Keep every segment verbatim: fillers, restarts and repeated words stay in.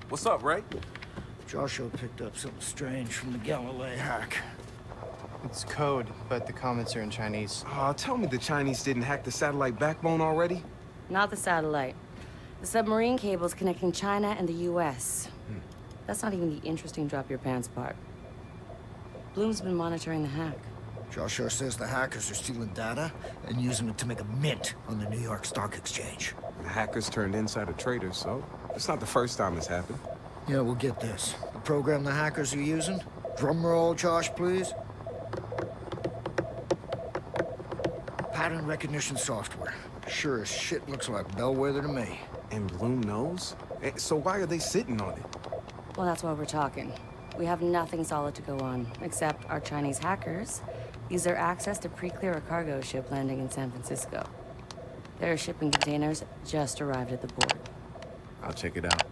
What's up, Ray? Joshua picked up something strange from the Galilei hack. It's code, but the comments are in Chinese. Aw, uh, tell me the Chinese didn't hack the satellite backbone already? Not the satellite. The submarine cables connecting China and the U S Hmm. That's not even the interesting drop your pants part. Bloom's been monitoring the hack. Joshua says the hackers are stealing data and using it to make a mint on the New York Stock Exchange. The hackers turned insider traders, so it's not the first time it's happened. Yeah, we'll get this. The program the hackers are using? Drum roll, Josh, please. Pattern recognition software. Sure as shit looks like Bellwether to me. And Bloom knows? So why are they sitting on it? Well, that's why we're talking. We have nothing solid to go on, except our Chinese hackers use their access to pre-clear a cargo ship landing in San Francisco. Their shipping containers just arrived at the port. I'll check it out.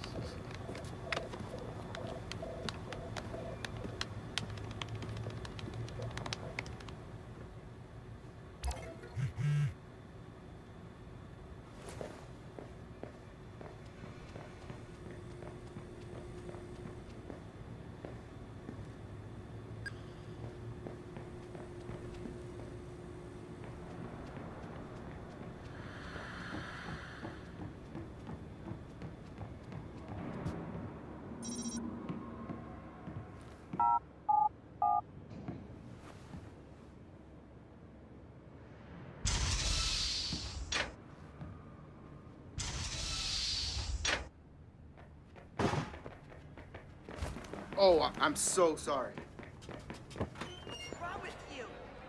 Oh, I'm so sorry. What's wrong with you?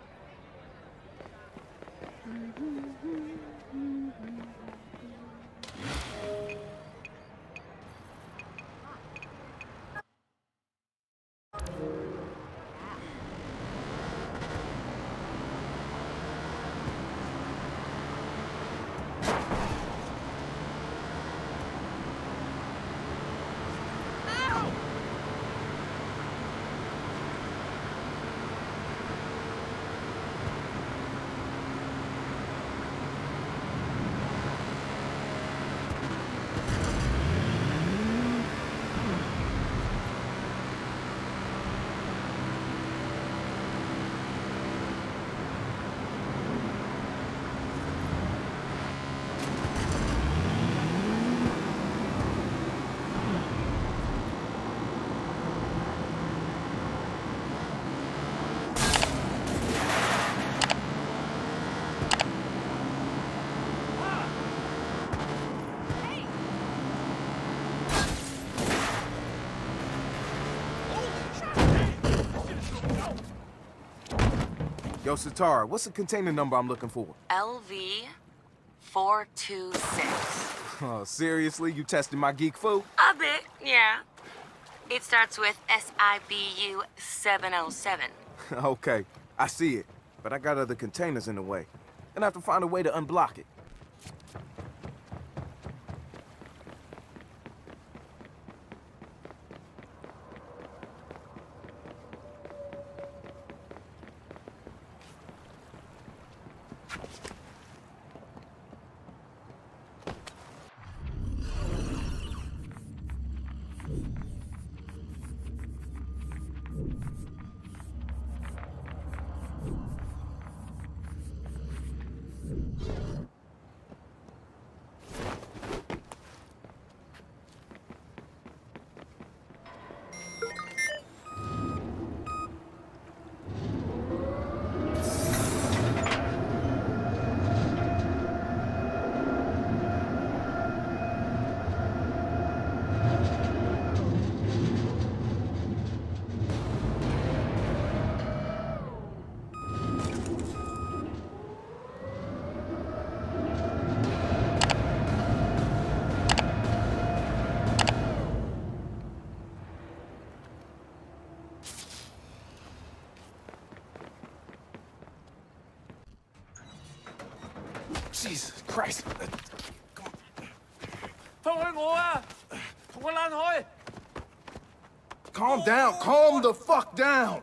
Yo, Satara, what's the container number I'm looking for? L V four two six. Oh, seriously? You testing my geek food? A bit, yeah. It starts with S I B U seven oh seven. Okay, I see it. But I got other containers in the way. And I have to find a way to unblock it. Jesus Christ. Calm down. Calm the fuck down.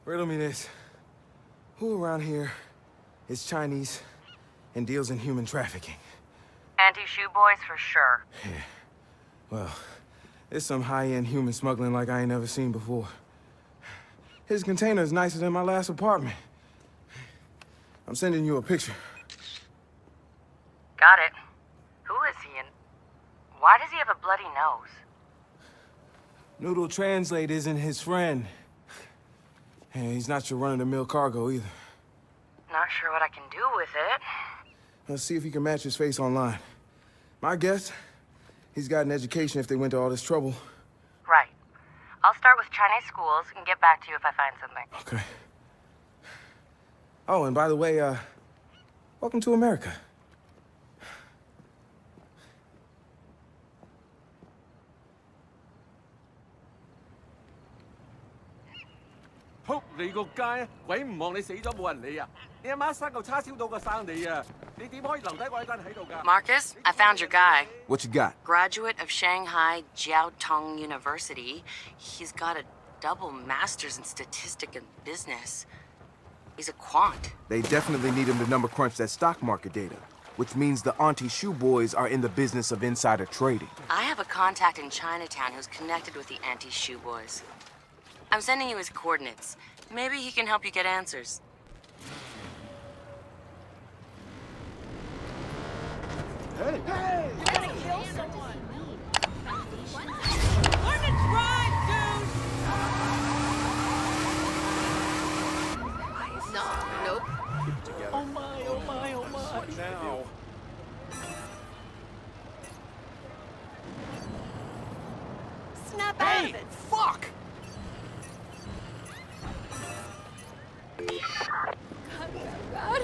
Riddle me this. Who around here is Chinese and deals in human trafficking? Anti-shoe boys for sure. Yeah. Well, it's some high-end human smuggling like I ain't never seen before. His container is nicer than my last apartment. I'm sending you a picture. Got it. Who is he and why does he have a bloody nose? Noodle Translate isn't his friend. And he's not your run-of-the-mill cargo either. Not sure what I can do with it. Let's see if he can match his face online. My guess, he's got an education if they went to all this trouble. Right. I'll start with Chinese schools and get back to you if I find something. Okay. Oh, and by the way, uh, welcome to America. Marcus, I found your guy. What you got? Graduate of Shanghai Jiaotong University. He's got a double master's in statistics and business. He's a quant. They definitely need him to number crunch that stock market data, which means the Auntie Shoe Boys are in the business of insider trading. I have a contact in Chinatown who's connected with the Anti-Shoe Boys. I'm sending you his coordinates. Maybe he can help you get answers. Hey! Hey! You're gonna kill someone! Learn to drive, dude! No, nope. Oh my, oh my, oh my. What now? Snap out of it! Fuck! God, God.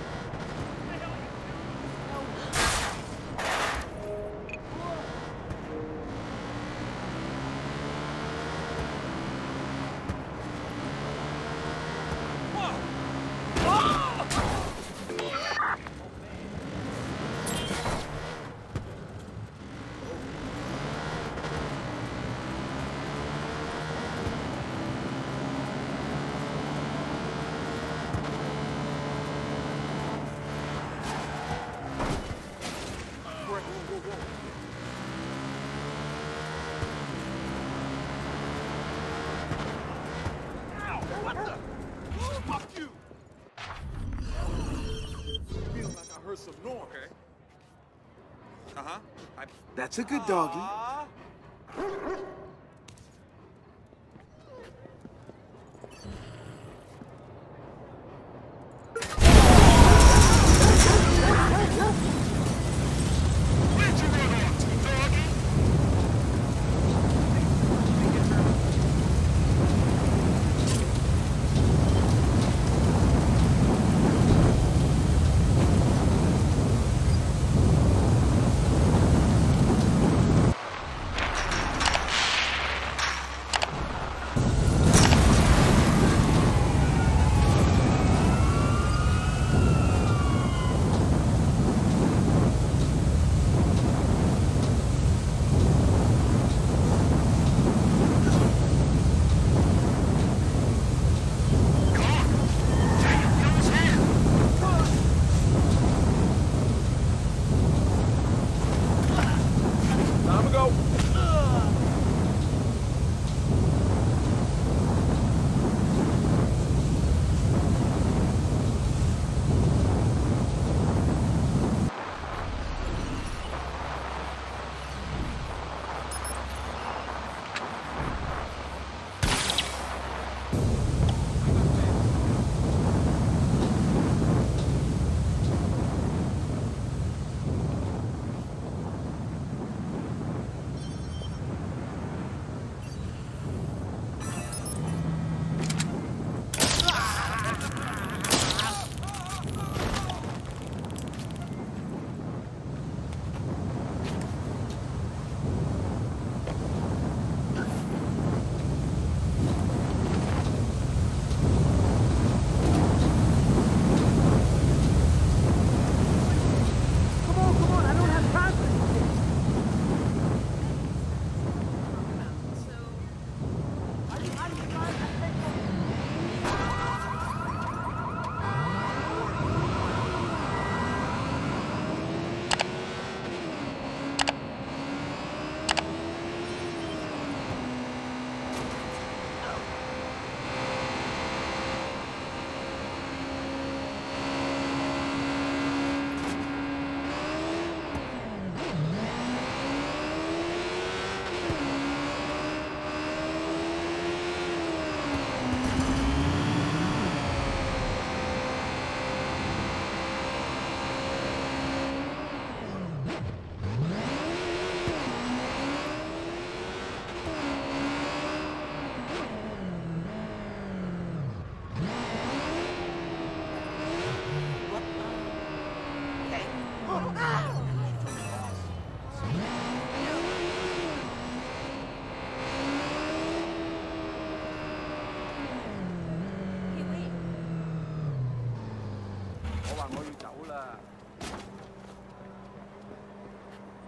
Some noise. Okay. Uh-huh. I... That's a good doggy.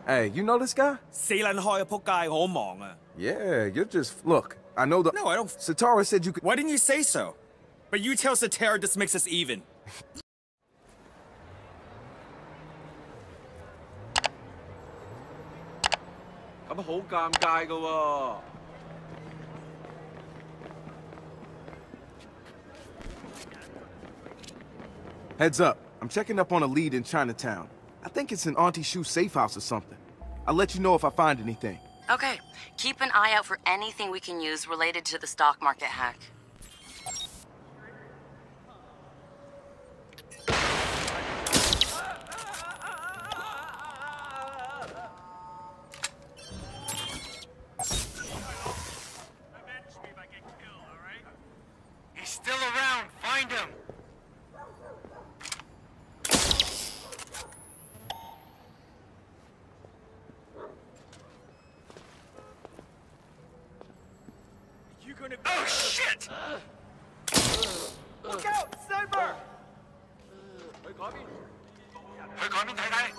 Hey, you know this guy? 死撚開啊！仆街，我好忙啊。 Yeah, you're just... Look, I know the... No, I don't... Satara said you could... Why didn't you say so? But you tell Satara this makes us even. 咁好尷尬㗎喎。 Heads up. I'm checking up on a lead in Chinatown. I think it's an Auntie Shu safe house or something. I'll let you know if I find anything. Okay, keep an eye out for anything we can use related to the stock market hack. He's still around. Find him. Oh, shit! Look out! Sniper! 去嗰邊。 去嗰邊睇睇。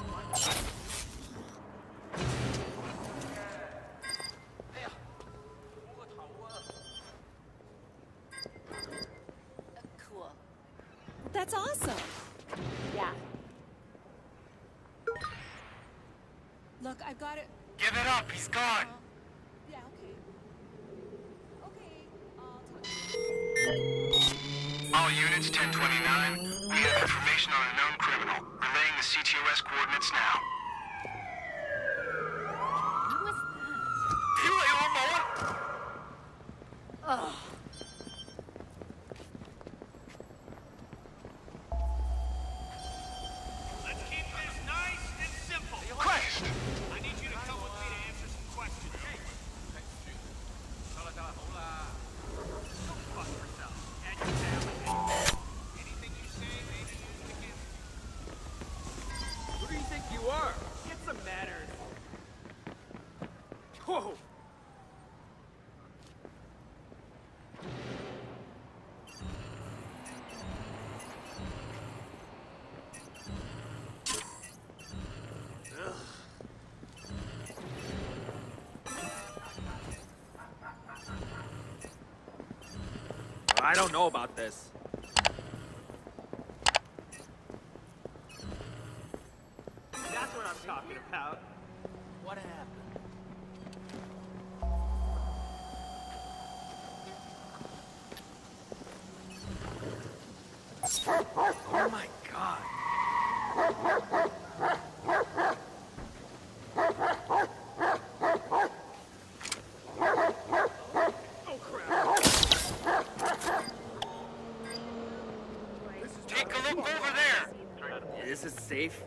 哎呀，我個頭啊！ Cool. That's awesome. Yeah. Look, I've got it. Give it up. He's gone. Yeah, okay. Okay, I'll talk. All units, ten twenty-nine. We have information on a known criminal. Relaying the C T O S coordinates now. What was that? 屌你老母啊！ Ugh. Let's keep this nice and simple. Christ! I need you to come with me to answer some questions. 得啦得啦，好啦。 Go fuck yourself. And your family. Anything you say may be used against you. Who do you think you are? Get some manners. Whoa. I don't know about this. That's what I'm talking about. What happened? Oh my god. Take a look over there. This is safe.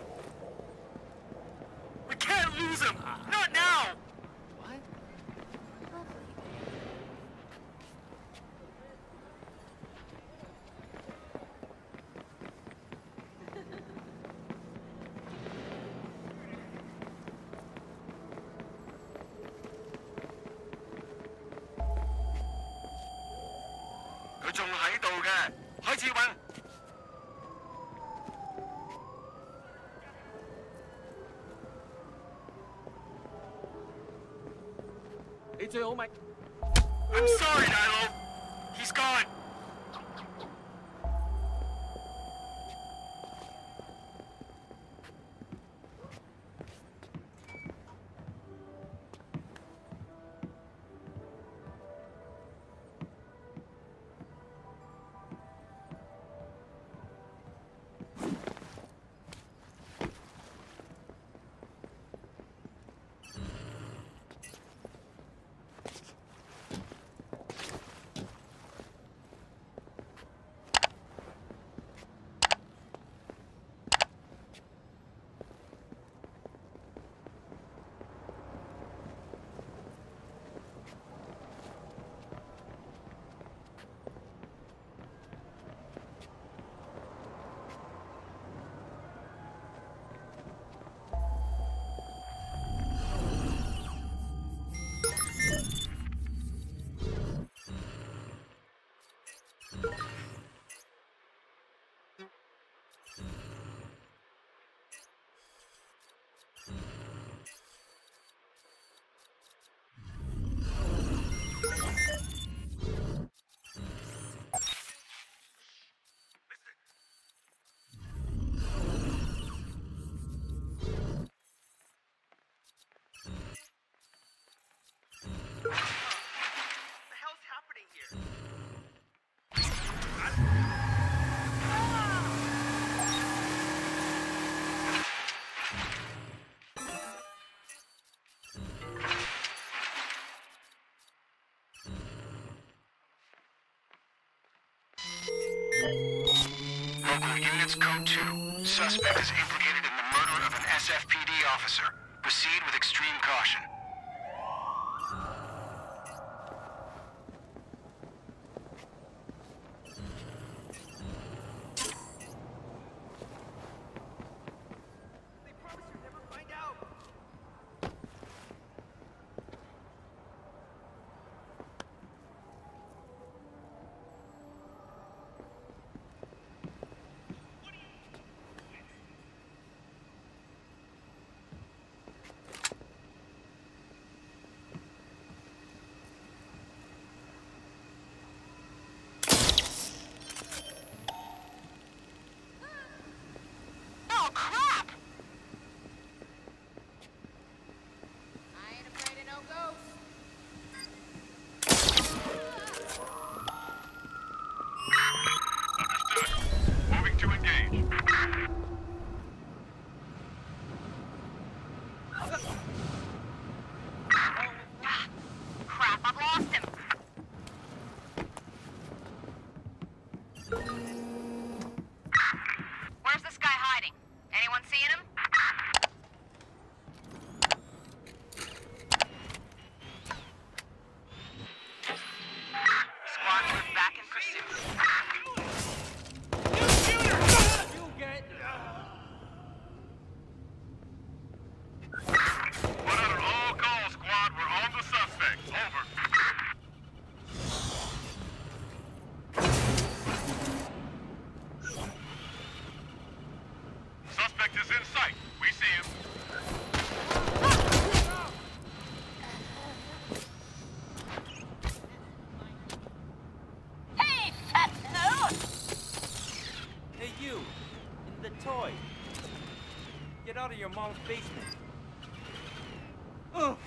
We can't lose him. Not now. What? 佢仲喺度嘅，開始揾。 你最好咪 I'm sorry, 大佬。He's gone. Code two. Suspect is implicated in the murder of an S F P D officer. Proceed with extreme caution. They promise you'll never find out. Oh, crap! I ain't afraid of no ghosts. Understood. Moving to engage. Crap, I've lost him. Where's this guy hiding? Anyone seeing him? Squad, we're back in pursuit. You get. Put under all calls, squad. We're on the suspect. Over. Suspect is in sight. We see him. Hey, fat nose! Hey, you! In the toy! Get out of your mom's basement! Ugh!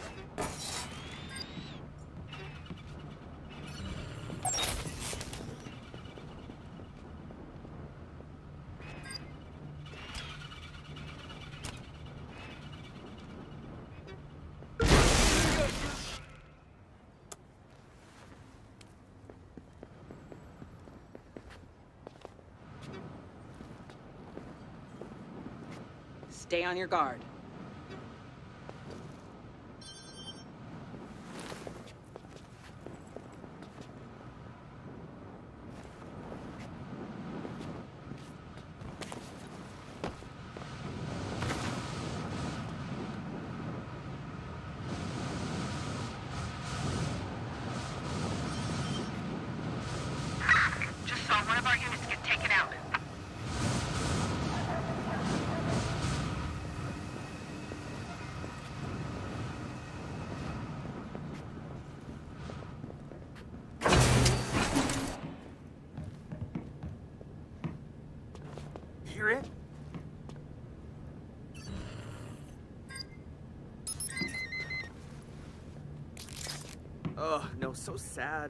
Stay on your guard. Just saw one of our units get taken out. Hear it? Ugh, no, so sad.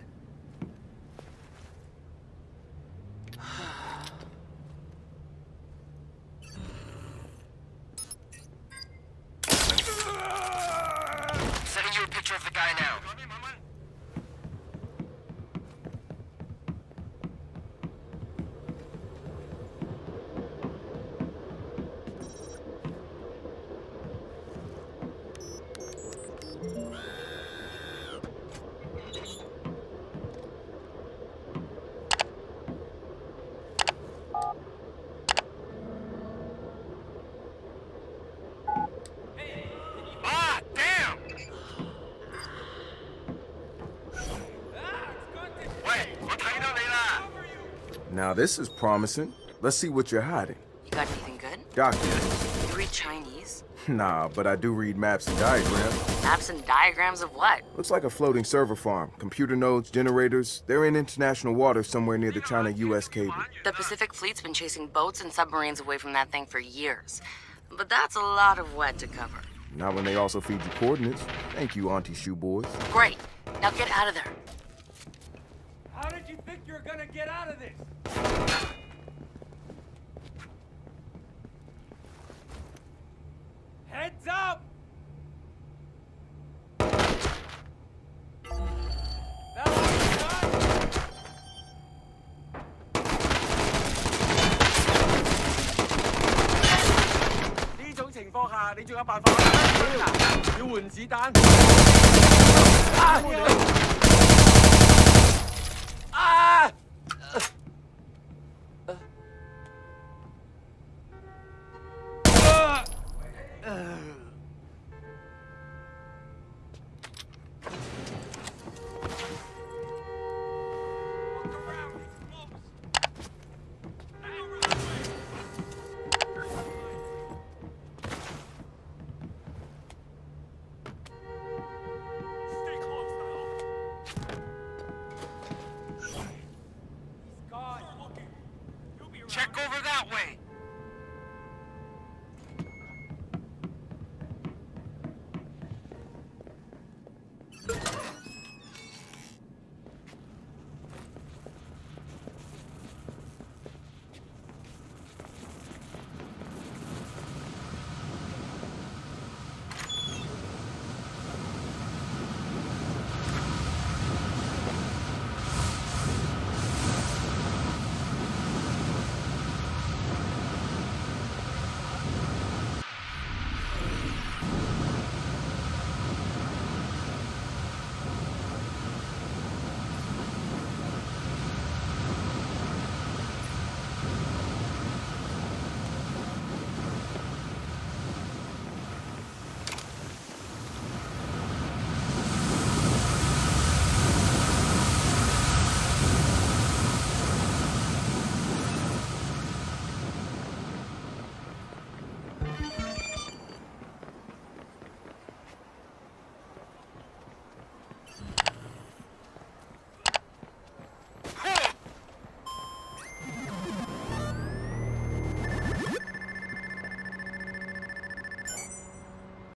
Sending you a picture of the guy now. Ah, damn! Wait, 我睇到你啦! Now this is promising. Let's see what you're hiding. You got anything good? Documents. You read Chinese? Nah, but I do read maps and diagrams. Maps and diagrams of what? Looks like a floating server farm. Computer nodes, generators. They're in international waters somewhere near the China-U S cable. The Pacific Fleet's been chasing boats and submarines away from that thing for years. But that's a lot of wet to cover. Not when they also feed you coordinates. Thank you, Auntie Shoe Boys. Great. Now get out of there. How did you think you were gonna get out of this? Heads up! That one's done! 況下，你仲有辦法咩？要換子彈。啊！啊！